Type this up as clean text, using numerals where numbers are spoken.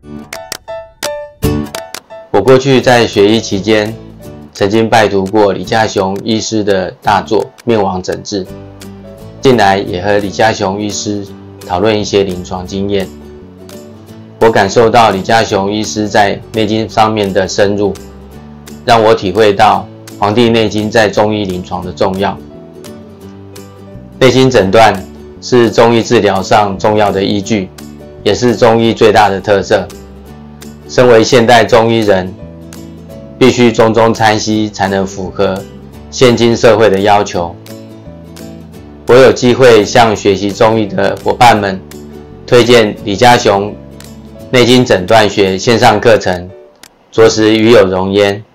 我过去在学医期间，曾经拜读过李嘉雄医师的大作《面网诊治》，近来也和李嘉雄医师讨论一些临床经验。我感受到李嘉雄医师在内经上面的深入，让我体会到《黄帝内经》在中医临床的重要。内经诊断是中医治疗上重要的依据，也是中医最大的特色。身为现代中医人，必须中参西，才能符合现今社会的要求。我有机会向学习中医的伙伴们推荐李嘉雄内经诊断学线上课程，着实与有荣焉。